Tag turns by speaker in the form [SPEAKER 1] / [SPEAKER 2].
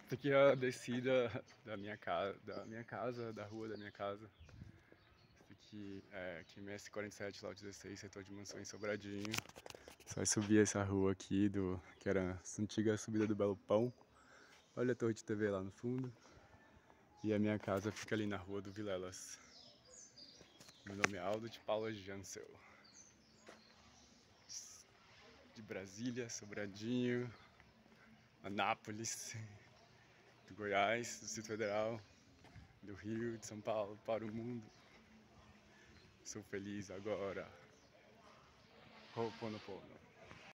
[SPEAKER 1] Essa aqui é a descida da rua da minha casa. Esse aqui é QMS 47, lote 16, setor de Mansão em Sobradinho. Só vai subir essa rua aqui, que era a antiga subida do Belo Pão. Olha a torre de TV lá no fundo. E a minha casa fica ali na rua do Vilelas. Meu nome é Aldo de Paula Jansel. De Brasília, Sobradinho, Anápolis, do Goiás, do Distrito Federal, do Rio, de São Paulo, para o mundo. Sou feliz agora. Ho'oponopono.